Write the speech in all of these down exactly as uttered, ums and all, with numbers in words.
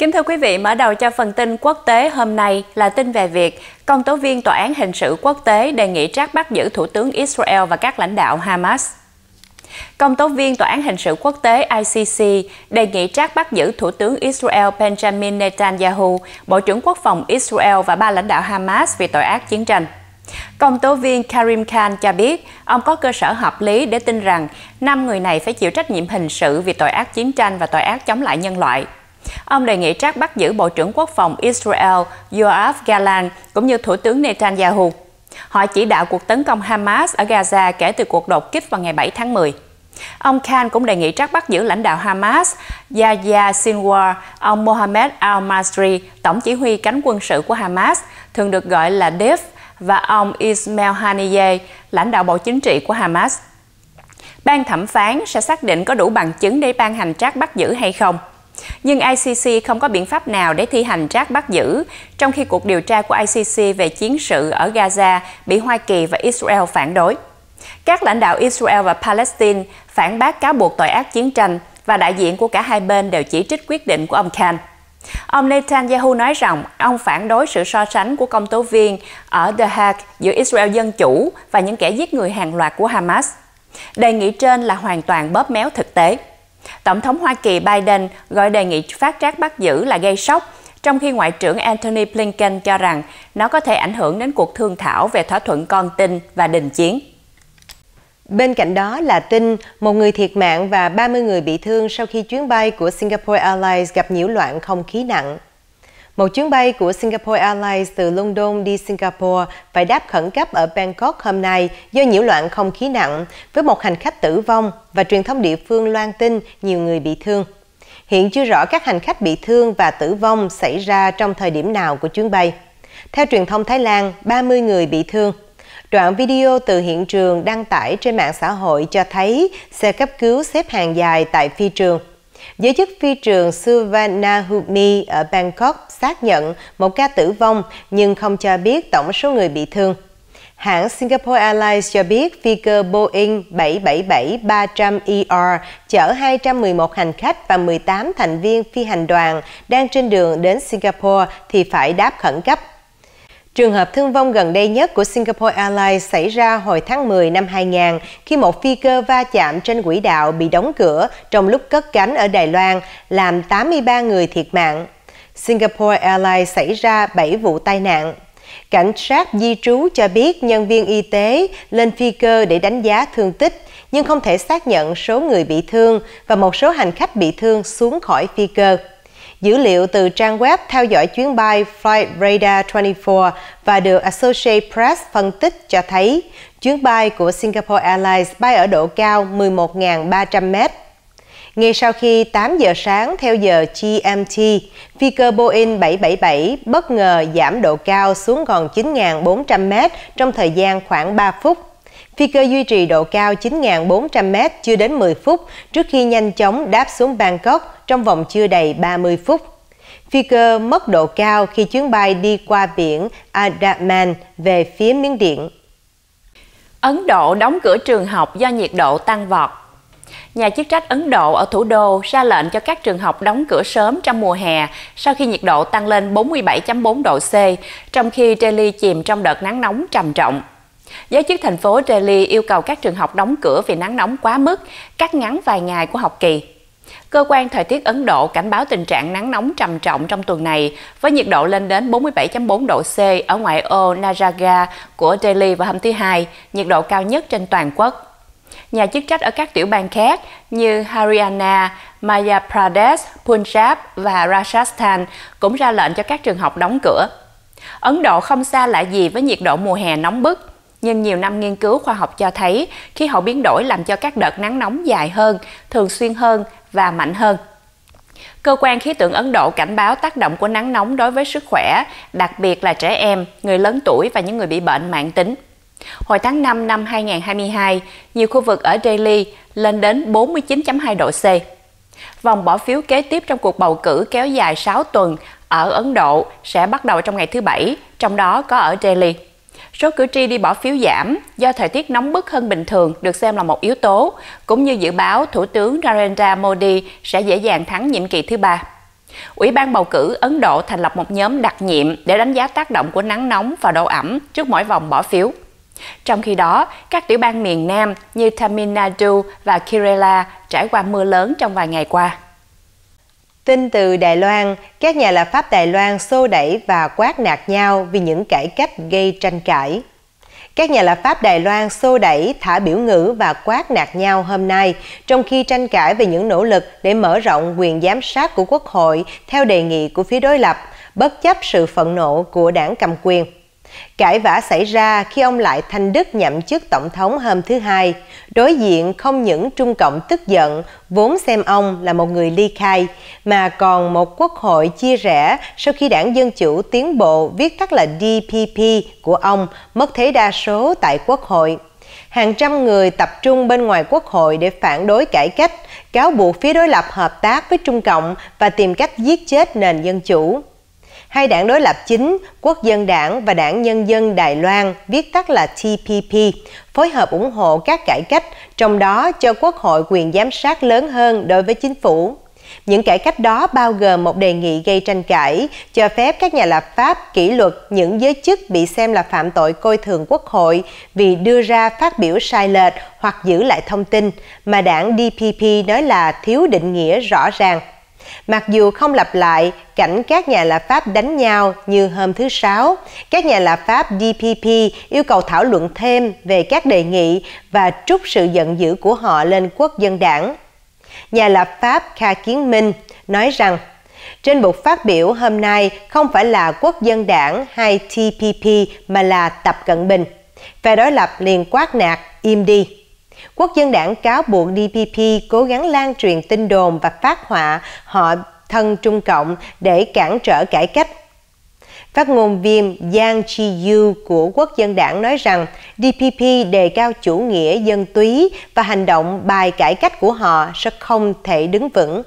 Kính thưa quý vị, mở đầu cho phần tin quốc tế hôm nay là tin về việc công tố viên Tòa án Hình sự Quốc tế đề nghị trác bắt giữ Thủ tướng Israel và các lãnh đạo Hamas. Công tố viên Tòa án Hình sự Quốc tế I C C đề nghị trác bắt giữ Thủ tướng Israel Benjamin Netanyahu, Bộ trưởng Quốc phòng Israel và ba lãnh đạo Hamas vì tội ác chiến tranh. Công tố viên Karim Khan cho biết ông có cơ sở hợp lý để tin rằng năm người này phải chịu trách nhiệm hình sự vì tội ác chiến tranh và tội ác chống lại nhân loại. Ông đề nghị trác bắt giữ Bộ trưởng Quốc phòng Israel Yoav Gallant cũng như Thủ tướng Netanyahu. Họ chỉ đạo cuộc tấn công Hamas ở Gaza kể từ cuộc đột kích vào ngày bảy tháng mười. Ông Khan cũng đề nghị trác bắt giữ lãnh đạo Hamas Yahya Sinwar, ông Mohammed al-Masri, tổng chỉ huy cánh quân sự của Hamas, thường được gọi là D I F, và ông Ismail Haniyeh, lãnh đạo bộ chính trị của Hamas. Ban thẩm phán sẽ xác định có đủ bằng chứng để ban hành trác bắt giữ hay không. Nhưng I C C không có biện pháp nào để thi hành trác bắt giữ, trong khi cuộc điều tra của I C C về chiến sự ở Gaza bị Hoa Kỳ và Israel phản đối. Các lãnh đạo Israel và Palestine phản bác cáo buộc tội ác chiến tranh và đại diện của cả hai bên đều chỉ trích quyết định của ông Khan. Ông Netanyahu nói rằng ông phản đối sự so sánh của công tố viên ở The Hague giữa Israel Dân Chủ và những kẻ giết người hàng loạt của Hamas. Đề nghị trên là hoàn toàn bóp méo thực tế. Tổng thống Hoa Kỳ Biden gọi đề nghị phát trác bắt giữ là gây sốc, trong khi Ngoại trưởng Antony Blinken cho rằng nó có thể ảnh hưởng đến cuộc thương thảo về thỏa thuận con tin và đình chiến. Bên cạnh đó là tin một người thiệt mạng và ba mươi người bị thương sau khi chuyến bay của Singapore Airlines gặp nhiễu loạn không khí nặng. Một chuyến bay của Singapore Airlines từ London đi Singapore phải đáp khẩn cấp ở Bangkok hôm nay do nhiễu loạn không khí nặng, với một hành khách tử vong và truyền thông địa phương loan tin nhiều người bị thương. Hiện chưa rõ các hành khách bị thương và tử vong xảy ra trong thời điểm nào của chuyến bay. Theo truyền thông Thái Lan, ba mươi người bị thương. Đoạn video từ hiện trường đăng tải trên mạng xã hội cho thấy xe cấp cứu xếp hàng dài tại phi trường. Giới chức phi trường Suvarnabhumi ở Bangkok xác nhận một ca tử vong nhưng không cho biết tổng số người bị thương. Hãng Singapore Airlines cho biết phi cơ Boeing bảy bảy bảy ba trăm E R chở hai trăm mười một hành khách và mười tám thành viên phi hành đoàn đang trên đường đến Singapore thì phải đáp khẩn cấp. Trường hợp thương vong gần đây nhất của Singapore Airlines xảy ra hồi tháng mười năm hai nghìn không trăm khi một phi cơ va chạm trên quỹ đạo bị đóng cửa trong lúc cất cánh ở Đài Loan, làm tám mươi ba người thiệt mạng. Singapore Airlines xảy ra bảy vụ tai nạn. Cảnh sát di trú cho biết nhân viên y tế lên phi cơ để đánh giá thương tích, nhưng không thể xác nhận số người bị thương và một số hành khách bị thương xuống khỏi phi cơ. Dữ liệu từ trang web theo dõi chuyến bay Flight Radar hai mươi bốn và được Associated Press phân tích cho thấy chuyến bay của Singapore Airlines bay ở độ cao mười một nghìn ba trăm mét. Ngay sau khi tám giờ sáng theo giờ G M T, phi cơ Boeing bảy bảy bảy bất ngờ giảm độ cao xuống còn chín nghìn bốn trăm mét trong thời gian khoảng ba phút. Phi cơ duy trì độ cao chín nghìn bốn trăm mét chưa đến mười phút trước khi nhanh chóng đáp xuống Bangkok trong vòng chưa đầy ba mươi phút. Phi cơ mất độ cao khi chuyến bay đi qua biển Andaman về phía Miến Điện. Ấn Độ đóng cửa trường học do nhiệt độ tăng vọt. Nhà chức trách Ấn Độ ở thủ đô ra lệnh cho các trường học đóng cửa sớm trong mùa hè sau khi nhiệt độ tăng lên bốn mươi bảy phẩy bốn độ C, trong khi Delhi chìm trong đợt nắng nóng trầm trọng. Giới chức thành phố Delhi yêu cầu các trường học đóng cửa vì nắng nóng quá mức, cắt ngắn vài ngày của học kỳ. Cơ quan thời tiết Ấn Độ cảnh báo tình trạng nắng nóng trầm trọng trong tuần này, với nhiệt độ lên đến bốn mươi bảy phẩy bốn độ C ở ngoại ô Najaga của Delhi vào hôm thứ Hai, nhiệt độ cao nhất trên toàn quốc. Nhà chức trách ở các tiểu bang khác như Haryana, Madhya Pradesh, Punjab và Rajasthan cũng ra lệnh cho các trường học đóng cửa. Ấn Độ không xa lạ gì với nhiệt độ mùa hè nóng bức, nhưng nhiều năm nghiên cứu khoa học cho thấy khí hậu biến đổi làm cho các đợt nắng nóng dài hơn, thường xuyên hơn và mạnh hơn. Cơ quan khí tượng Ấn Độ cảnh báo tác động của nắng nóng đối với sức khỏe, đặc biệt là trẻ em, người lớn tuổi và những người bị bệnh mãn tính. Hồi tháng năm năm hai nghìn không trăm hai mươi hai, nhiều khu vực ở Delhi lên đến bốn mươi chín phẩy hai độ C. Vòng bỏ phiếu kế tiếp trong cuộc bầu cử kéo dài sáu tuần ở Ấn Độ sẽ bắt đầu trong ngày thứ Bảy, trong đó có ở Delhi. Số cử tri đi bỏ phiếu giảm do thời tiết nóng bức hơn bình thường được xem là một yếu tố, cũng như dự báo Thủ tướng Narendra Modi sẽ dễ dàng thắng nhiệm kỳ thứ ba. Ủy ban bầu cử Ấn Độ thành lập một nhóm đặc nhiệm để đánh giá tác động của nắng nóng và độ ẩm trước mỗi vòng bỏ phiếu. Trong khi đó, các tiểu bang miền Nam như Tamil Nadu và Kerala trải qua mưa lớn trong vài ngày qua. Tin từ Đài Loan, các nhà lập pháp Đài Loan xô đẩy và quát nạt nhau vì những cải cách gây tranh cãi. Các nhà lập pháp Đài Loan xô đẩy, thả biểu ngữ và quát nạt nhau hôm nay, trong khi tranh cãi về những nỗ lực để mở rộng quyền giám sát của Quốc hội theo đề nghị của phía đối lập, bất chấp sự phẫn nộ của đảng cầm quyền. Cãi vã xảy ra khi ông Lại Thanh Đức nhậm chức tổng thống hôm thứ Hai, đối diện không những Trung Cộng tức giận, vốn xem ông là một người ly khai, mà còn một quốc hội chia rẽ sau khi đảng Dân Chủ Tiến Bộ, viết tắt là đê pê pê của ông, mất thế đa số tại Quốc hội. Hàng trăm người tập trung bên ngoài Quốc hội để phản đối cải cách, cáo buộc phía đối lập hợp tác với Trung Cộng và tìm cách giết chết nền dân chủ. Hai đảng đối lập chính, Quốc dân đảng và Đảng Nhân dân Đài Loan, viết tắt là tê pê pê, phối hợp ủng hộ các cải cách, trong đó cho Quốc hội quyền giám sát lớn hơn đối với chính phủ. Những cải cách đó bao gồm một đề nghị gây tranh cãi, cho phép các nhà lập pháp kỷ luật những giới chức bị xem là phạm tội coi thường Quốc hội vì đưa ra phát biểu sai lệch hoặc giữ lại thông tin, mà đảng đê pê pê nói là thiếu định nghĩa rõ ràng. Mặc dù không lặp lại cảnh các nhà lập pháp đánh nhau như hôm thứ Sáu, các nhà lập pháp đê pê pê yêu cầu thảo luận thêm về các đề nghị và trút sự giận dữ của họ lên Quốc dân đảng. Nhà lập pháp Kha Kiến Minh nói rằng, trên bục phát biểu hôm nay không phải là Quốc dân đảng hay tê pê pê mà là Tập Cận Bình. Phe đối lập liền quát nạt, im đi. Quốc dân đảng cáo buộc đê pê pê cố gắng lan truyền tin đồn và phát họa họ thân Trung Cộng để cản trở cải cách. Phát ngôn viên Yang Chi-yu của Quốc dân đảng nói rằng đê pê pê đề cao chủ nghĩa dân túy và hành động bài cải cách của họ sẽ không thể đứng vững.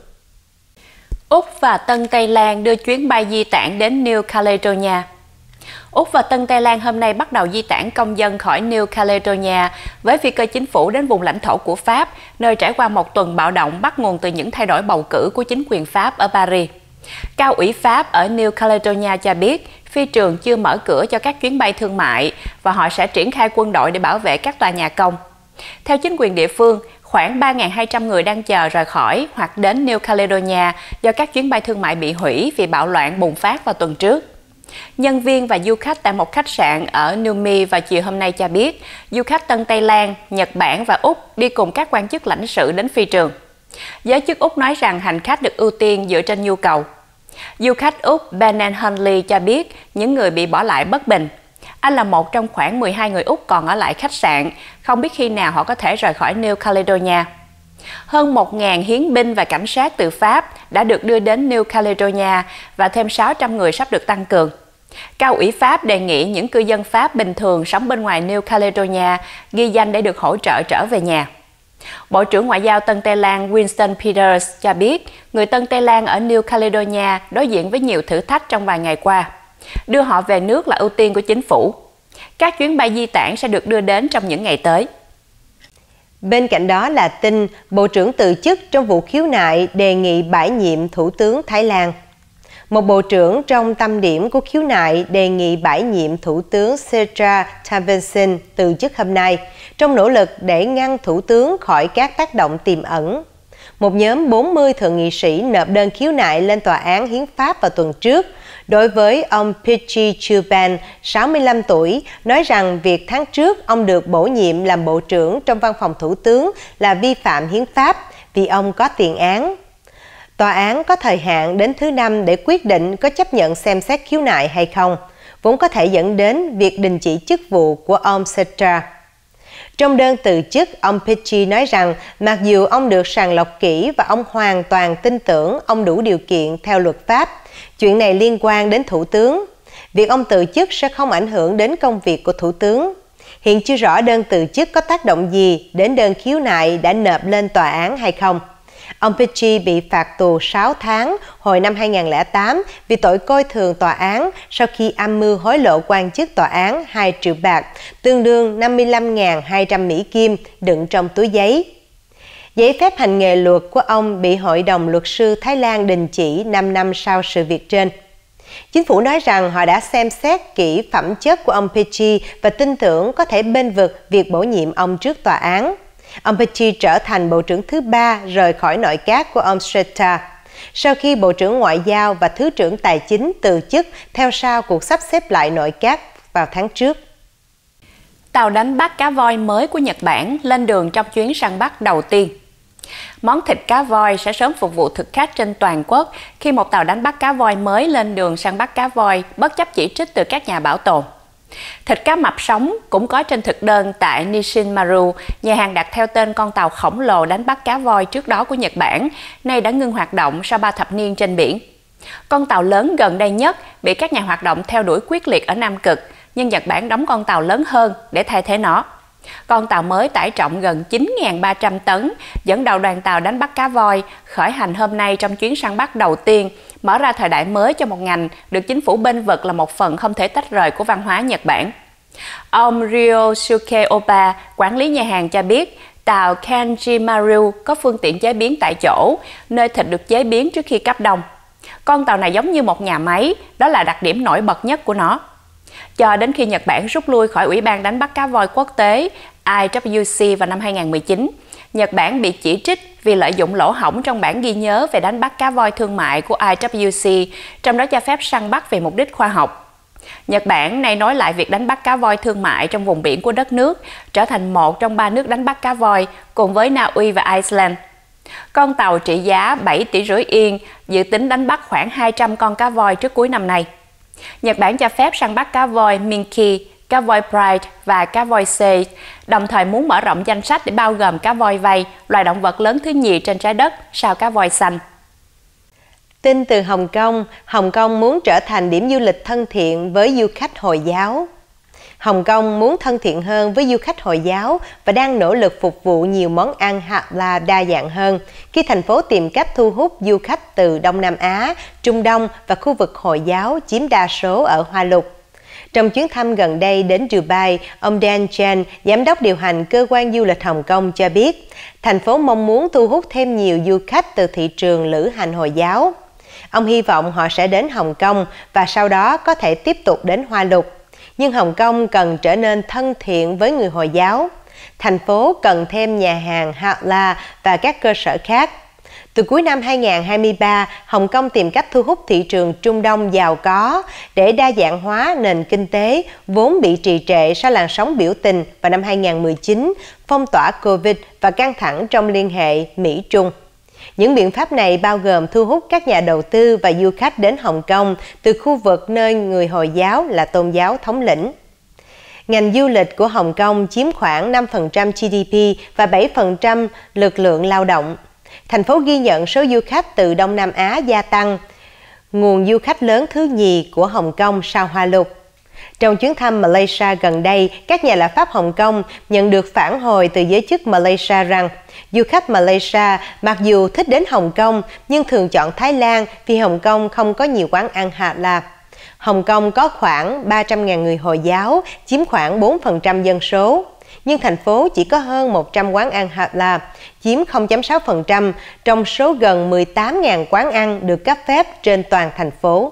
Úc và Tân Tây Lan đưa chuyến bay di tản đến New Caledonia. Úc và Tân Tây Lan hôm nay bắt đầu di tản công dân khỏi New Caledonia với phi cơ chính phủ đến vùng lãnh thổ của Pháp, nơi trải qua một tuần bạo động bắt nguồn từ những thay đổi bầu cử của chính quyền Pháp ở Paris. Cao ủy Pháp ở New Caledonia cho biết phi trường chưa mở cửa cho các chuyến bay thương mại và họ sẽ triển khai quân đội để bảo vệ các tòa nhà công. Theo chính quyền địa phương, khoảng ba nghìn hai trăm người đang chờ rời khỏi hoặc đến New Caledonia do các chuyến bay thương mại bị hủy vì bạo loạn bùng phát vào tuần trước. Nhân viên và du khách tại một khách sạn ở Numi vào chiều hôm nay cho biết du khách Tân Tây Lan, Nhật Bản và Úc đi cùng các quan chức lãnh sự đến phi trường. Giới chức Úc nói rằng hành khách được ưu tiên dựa trên nhu cầu. Du khách Úc Benan Hunley cho biết những người bị bỏ lại bất bình. Anh là một trong khoảng mười hai người Úc còn ở lại khách sạn, không biết khi nào họ có thể rời khỏi New Caledonia. Hơn một nghìn hiến binh và cảnh sát từ Pháp đã được đưa đến New Caledonia và thêm sáu trăm người sắp được tăng cường. Cao ủy Pháp đề nghị những cư dân Pháp bình thường sống bên ngoài New Caledonia ghi danh để được hỗ trợ trở về nhà. Bộ trưởng Ngoại giao Tân Tây Lan Winston Peters cho biết người Tân Tây Lan ở New Caledonia đối diện với nhiều thử thách trong vài ngày qua. Đưa họ về nước là ưu tiên của chính phủ. Các chuyến bay di tản sẽ được đưa đến trong những ngày tới. Bên cạnh đó là tin Bộ trưởng từ chức trong vụ khiếu nại đề nghị bãi nhiệm Thủ tướng Thái Lan. Một bộ trưởng trong tâm điểm của khiếu nại đề nghị bãi nhiệm Thủ tướng Srettha Thavisin từ chức hôm nay, trong nỗ lực để ngăn Thủ tướng khỏi các tác động tiềm ẩn. Một nhóm bốn mươi thượng nghị sĩ nộp đơn khiếu nại lên Tòa án Hiến pháp vào tuần trước, đối với ông Pichi Chuban, sáu mươi lăm tuổi, nói rằng việc tháng trước ông được bổ nhiệm làm bộ trưởng trong văn phòng thủ tướng là vi phạm hiến pháp vì ông có tiền án. Tòa án có thời hạn đến thứ Năm để quyết định có chấp nhận xem xét khiếu nại hay không, vốn có thể dẫn đến việc đình chỉ chức vụ của ông Srettha. Trong đơn từ chức, ông Pichi nói rằng mặc dù ông được sàng lọc kỹ và ông hoàn toàn tin tưởng ông đủ điều kiện theo luật pháp, chuyện này liên quan đến Thủ tướng. Việc ông từ chức sẽ không ảnh hưởng đến công việc của Thủ tướng. Hiện chưa rõ đơn từ chức có tác động gì đến đơn khiếu nại đã nộp lên tòa án hay không. Ông Pichi bị phạt tù sáu tháng hồi năm hai nghìn không trăm lẻ tám vì tội coi thường tòa án sau khi âm mưu hối lộ quan chức tòa án hai triệu bạc, tương đương năm mươi lăm nghìn hai trăm Mỹ Kim đựng trong túi giấy. Giấy phép hành nghề luật của ông bị Hội đồng Luật sư Thái Lan đình chỉ năm năm sau sự việc trên. Chính phủ nói rằng họ đã xem xét kỹ phẩm chất của ông Pichi và tin tưởng có thể bênh vực việc bổ nhiệm ông trước tòa án. Ông Pichi trở thành bộ trưởng thứ ba rời khỏi nội các của ông Srettha, sau khi Bộ trưởng Ngoại giao và Thứ trưởng Tài chính từ chức theo sau cuộc sắp xếp lại nội các vào tháng trước. Tàu đánh bắt cá voi mới của Nhật Bản lên đường trong chuyến săn bắt đầu tiên. Món thịt cá voi sẽ sớm phục vụ thực khách trên toàn quốc khi một tàu đánh bắt cá voi mới lên đường săn bắt cá voi, bất chấp chỉ trích từ các nhà bảo tồn. Thịt cá mập sống cũng có trên thực đơn tại Nishinmaru, nhà hàng đặt theo tên con tàu khổng lồ đánh bắt cá voi trước đó của Nhật Bản, nay đã ngưng hoạt động sau ba thập niên trên biển. Con tàu lớn gần đây nhất bị các nhà hoạt động theo đuổi quyết liệt ở Nam Cực, nhưng Nhật Bản đóng con tàu lớn hơn để thay thế nó. Con tàu mới tải trọng gần chín nghìn ba trăm tấn, dẫn đầu đoàn tàu đánh bắt cá voi, khởi hành hôm nay trong chuyến săn bắt đầu tiên, mở ra thời đại mới cho một ngành được chính phủ bênh vực là một phần không thể tách rời của văn hóa Nhật Bản. Ông Ryosuke Oba, quản lý nhà hàng cho biết, tàu Kanjimaru có phương tiện chế biến tại chỗ, nơi thịt được chế biến trước khi cấp đông. Con tàu này giống như một nhà máy, đó là đặc điểm nổi bật nhất của nó. Cho đến khi Nhật Bản rút lui khỏi Ủy ban đánh bắt cá voi quốc tế I W C vào năm hai nghìn không trăm mười chín, Nhật Bản bị chỉ trích vì lợi dụng lỗ hổng trong bản ghi nhớ về đánh bắt cá voi thương mại của I W C, trong đó cho phép săn bắt vì mục đích khoa học. Nhật Bản nay nói lại việc đánh bắt cá voi thương mại trong vùng biển của đất nước, trở thành một trong ba nước đánh bắt cá voi cùng với Na Uy và Iceland. Con tàu trị giá bảy tỷ rưỡi yên dự tính đánh bắt khoảng hai trăm con cá voi trước cuối năm nay. Nhật Bản cho phép săn bắt cá voi Minke, cá voi Pride và cá voi Sage, đồng thời muốn mở rộng danh sách để bao gồm cá voi vây, loài động vật lớn thứ nhì trên trái đất sau cá voi xanh. Tin từ Hồng Kông, Hồng Kông muốn trở thành điểm du lịch thân thiện với du khách Hồi giáo. Hồng Kông muốn thân thiện hơn với du khách Hồi giáo và đang nỗ lực phục vụ nhiều món ăn halal đa dạng hơn khi thành phố tìm cách thu hút du khách từ Đông Nam Á, Trung Đông và khu vực Hồi giáo chiếm đa số ở Hoa Lục. Trong chuyến thăm gần đây đến Dubai, ông Dan Chen, giám đốc điều hành cơ quan du lịch Hồng Kông cho biết, thành phố mong muốn thu hút thêm nhiều du khách từ thị trường lữ hành Hồi giáo. Ông hy vọng họ sẽ đến Hồng Kông và sau đó có thể tiếp tục đến Hoa Lục. Nhưng Hồng Kông cần trở nên thân thiện với người Hồi giáo. Thành phố cần thêm nhà hàng halal và các cơ sở khác. Từ cuối năm hai nghìn không trăm hai mươi ba, Hồng Kông tìm cách thu hút thị trường Trung Đông giàu có để đa dạng hóa nền kinh tế vốn bị trì trệ sau làn sóng biểu tình vào năm hai nghìn không trăm mười chín, phong tỏa Covid và căng thẳng trong liên hệ Mỹ-Trung. Những biện pháp này bao gồm thu hút các nhà đầu tư và du khách đến Hồng Kông từ khu vực nơi người Hồi giáo là tôn giáo thống lĩnh. Ngành du lịch của Hồng Kông chiếm khoảng năm phần trăm G D P và bảy phần trăm lực lượng lao động. Thành phố ghi nhận số du khách từ Đông Nam Á gia tăng, nguồn du khách lớn thứ nhì của Hồng Kông sau Hoa Lục. Trong chuyến thăm Malaysia gần đây, các nhà lập pháp Hồng Kông nhận được phản hồi từ giới chức Malaysia rằng du khách Malaysia mặc dù thích đến Hồng Kông nhưng thường chọn Thái Lan vì Hồng Kông không có nhiều quán ăn halal. Hồng Kông có khoảng ba trăm nghìn người Hồi giáo, chiếm khoảng bốn phần trăm dân số. Nhưng thành phố chỉ có hơn một trăm quán ăn halal, chiếm không phẩy sáu phần trăm trong số gần mười tám nghìn quán ăn được cấp phép trên toàn thành phố.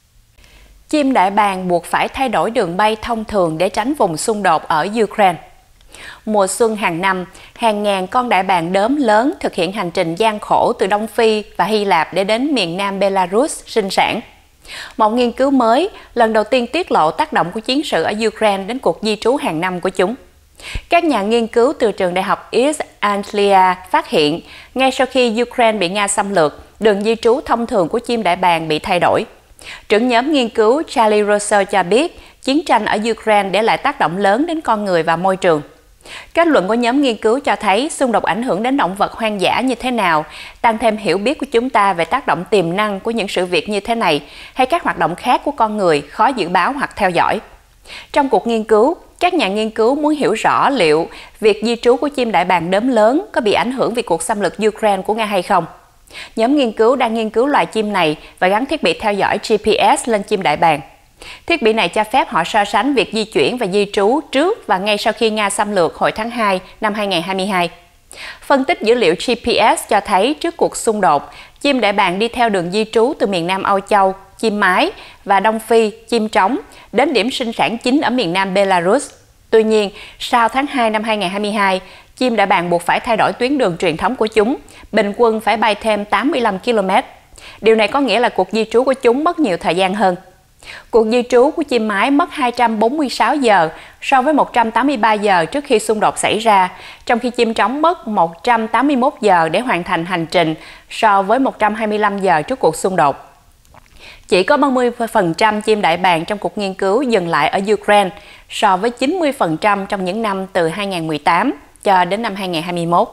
Chim đại bàng buộc phải thay đổi đường bay thông thường để tránh vùng xung đột ở Ukraine. Mùa xuân hàng năm, hàng ngàn con đại bàng đốm lớn thực hiện hành trình gian khổ từ Đông Phi và Hy Lạp để đến miền Nam Belarus sinh sản. Một nghiên cứu mới lần đầu tiên tiết lộ tác động của chiến sự ở Ukraine đến cuộc di trú hàng năm của chúng. Các nhà nghiên cứu từ trường đại học East Anglia phát hiện, ngay sau khi Ukraine bị Nga xâm lược, đường di trú thông thường của chim đại bàng bị thay đổi. Trưởng nhóm nghiên cứu Charlie Russell cho biết, chiến tranh ở Ukraine để lại tác động lớn đến con người và môi trường. Kết luận của nhóm nghiên cứu cho thấy xung đột ảnh hưởng đến động vật hoang dã như thế nào, tăng thêm hiểu biết của chúng ta về tác động tiềm năng của những sự việc như thế này hay các hoạt động khác của con người khó dự báo hoặc theo dõi. Trong cuộc nghiên cứu, các nhà nghiên cứu muốn hiểu rõ liệu việc di trú của chim đại bàng đốm lớn có bị ảnh hưởng vì cuộc xâm lược Ukraine của Nga hay không. Nhóm nghiên cứu đang nghiên cứu loài chim này và gắn thiết bị theo dõi G P S lên chim đại bàng. Thiết bị này cho phép họ so sánh việc di chuyển và di trú trước và ngay sau khi Nga xâm lược hồi tháng hai năm hai nghìn không trăm hai mươi hai. Phân tích dữ liệu G P S cho thấy trước cuộc xung đột, chim đại bàng đi theo đường di trú từ miền Nam Âu Châu, chim mái, và Đông Phi, chim trống, đến điểm sinh sản chính ở miền Nam Belarus. Tuy nhiên, sau tháng hai năm hai nghìn không trăm hai mươi hai, chim đại bàng buộc phải thay đổi tuyến đường truyền thống của chúng, bình quân phải bay thêm tám mươi lăm ki lô mét. Điều này có nghĩa là cuộc di trú của chúng mất nhiều thời gian hơn. Cuộc di trú của chim mái mất hai trăm bốn mươi sáu giờ so với một trăm tám mươi ba giờ trước khi xung đột xảy ra, trong khi chim trống mất một trăm tám mươi mốt giờ để hoàn thành hành trình so với một trăm hai mươi lăm giờ trước cuộc xung đột. Chỉ có ba mươi phần trăm chim đại bàng trong cuộc nghiên cứu dừng lại ở Ukraine so với chín mươi phần trăm trong những năm từ hai nghìn không trăm mười tám cho đến năm hai nghìn không trăm hai mươi mốt.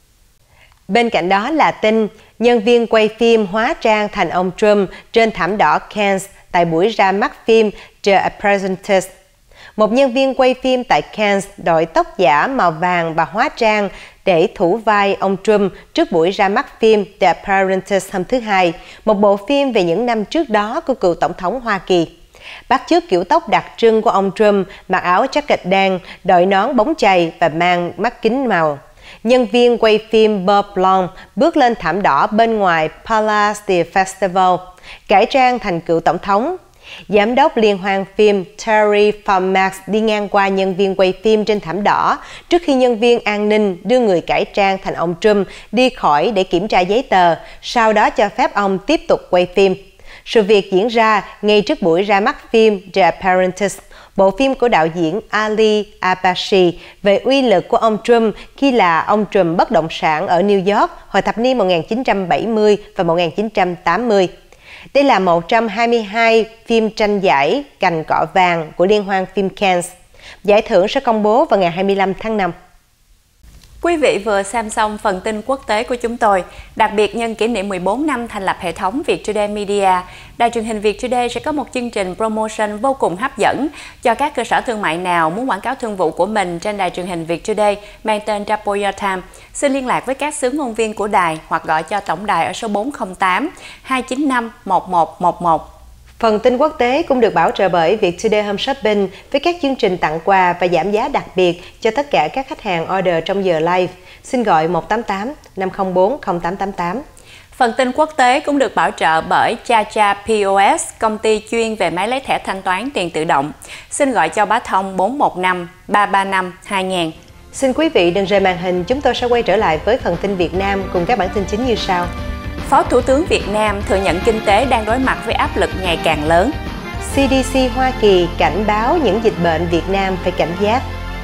Bên cạnh đó là tin nhân viên quay phim hóa trang thành ông Trump trên thảm đỏ Cannes tại buổi ra mắt phim The Apprentice. Một nhân viên quay phim tại Cannes đội tóc giả màu vàng và hóa trang để thủ vai ông Trump trước buổi ra mắt phim The Apprentice hôm thứ Hai, một bộ phim về những năm trước đó của cựu Tổng thống Hoa Kỳ. Bắt chước kiểu tóc đặc trưng của ông Trump, mặc áo jacket đen, đội nón bóng chày và mang mắt kính màu. Nhân viên quay phim Bob Blount bước lên thảm đỏ bên ngoài Palace de Festival, cải trang thành cựu tổng thống. Giám đốc liên hoan phim Terry Farmax đi ngang qua nhân viên quay phim trên thảm đỏ trước khi nhân viên an ninh đưa người cải trang thành ông Trump đi khỏi để kiểm tra giấy tờ, sau đó cho phép ông tiếp tục quay phim. Sự việc diễn ra ngay trước buổi ra mắt phim The Apprentice, bộ phim của đạo diễn Ali Abashi về uy lực của ông Trump khi là ông trùm bất động sản ở New York hồi thập niên một nghìn chín trăm bảy mươi và một nghìn chín trăm tám mươi. Đây là một trong hai mươi hai phim tranh giải Cành Cọ Vàng của Liên hoan phim Cannes. Giải thưởng sẽ công bố vào ngày hai mươi lăm tháng năm. Quý vị vừa xem xong phần tin quốc tế của chúng tôi. Đặc biệt nhân kỷ niệm mười bốn năm thành lập hệ thống Viettoday Media, đài truyền hình Viettoday sẽ có một chương trình promotion vô cùng hấp dẫn cho các cơ sở thương mại nào muốn quảng cáo thương vụ của mình trên đài truyền hình Viettoday mang tên Double Your Time. Xin liên lạc với các xướng ngôn viên của đài hoặc gọi cho tổng đài ở số bốn không tám hai chín năm một một một một. Phần tin quốc tế cũng được bảo trợ bởi Viettoday Home Shopping với các chương trình tặng quà và giảm giá đặc biệt cho tất cả các khách hàng order trong giờ live. Xin gọi một tám tám năm không bốn không tám tám tám. Phần tin quốc tế cũng được bảo trợ bởi Chacha pê o ét, công ty chuyên về máy lấy thẻ thanh toán tiền tự động. Xin gọi cho Bá Thông bốn một năm ba ba năm hai nghìn. Xin quý vị đừng rời màn hình, chúng tôi sẽ quay trở lại với phần tin Việt Nam cùng các bản tin chính như sau. Phó Thủ tướng Việt Nam thừa nhận kinh tế đang đối mặt với áp lực ngày càng lớn. xê đê xê Hoa Kỳ cảnh báo những dịch bệnh Việt Nam phải cảnh giác.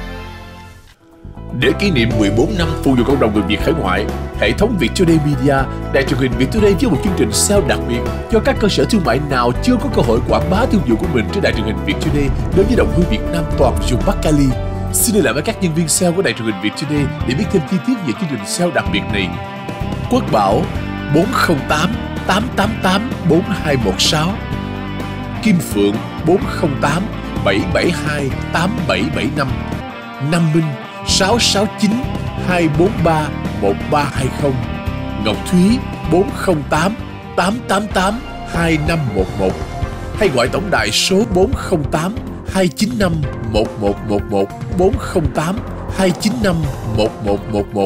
Để kỷ niệm mười bốn năm phục vụ cộng đồng người Việt hải ngoại, hệ thống Viettoday Media, đài truyền hình Viettoday với một chương trình sale đặc biệt cho các cơ sở thương mại nào chưa có cơ hội quảng bá thương vụ của mình trên đài truyền hình Viettoday đến với đồng hương Việt Nam toàn vùng Bắc Cali. Xin liên lạc với các nhân viên sale của đài truyền hình Viettoday để biết thêm chi tiết về chương trình sale đặc biệt này. Quốc Bảo bốn không tám tám tám tám bốn hai một sáu, Kim Phượng bốn không tám bảy bảy hai tám bảy bảy năm, Nam Minh sáu sáu chín hai bốn ba một ba hai không, Ngọc Thúy bốn không tám tám tám tám hai năm một một, hay gọi tổng đài số bốn không tám hai chín năm một một một một bốn không tám hai chín năm một một một một.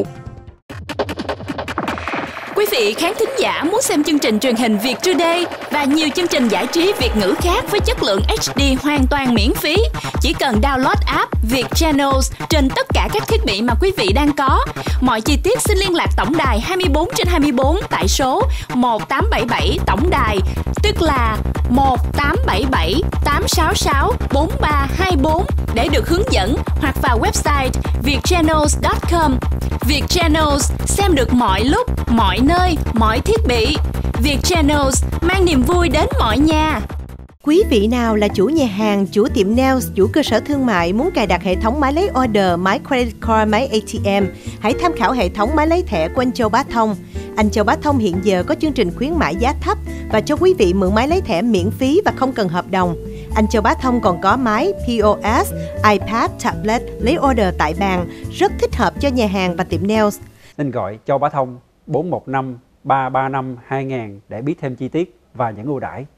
Quý vị khán thính giả muốn xem chương trình truyền hình Viettoday và nhiều chương trình giải trí Việt ngữ khác với chất lượng hát đê hoàn toàn miễn phí, chỉ cần download app Vietchannels trên tất cả các thiết bị mà quý vị đang có. Mọi chi tiết xin liên lạc tổng đài hai mươi bốn trên hai mươi bốn tại số một tám bảy bảy tổng đài, tức là một tám bảy bảy tám sáu sáu bốn ba hai bốn để được hướng dẫn, hoặc vào website vietchannels chấm com. Vietchannels xem được mọi lúc, mọi nơi, mọi thiết bị. Vietchannels mang niềm vui đến mọi nhà. Quý vị nào là chủ nhà hàng, chủ tiệm nails, chủ cơ sở thương mại muốn cài đặt hệ thống máy lấy order, máy credit card, máy a tê em, hãy tham khảo hệ thống máy lấy thẻ của anh Châu Bá Thông. Anh Châu Bá Thông hiện giờ có chương trình khuyến mãi giá thấp và cho quý vị mượn máy lấy thẻ miễn phí và không cần hợp đồng. Anh Châu Bá Thông còn có máy pê o ét, iPad, tablet lấy order tại bàn, rất thích hợp cho nhà hàng và tiệm nails. Nên gọi Châu Bá Thông bốn một năm ba ba năm hai nghìn để biết thêm chi tiết và những ưu đãi.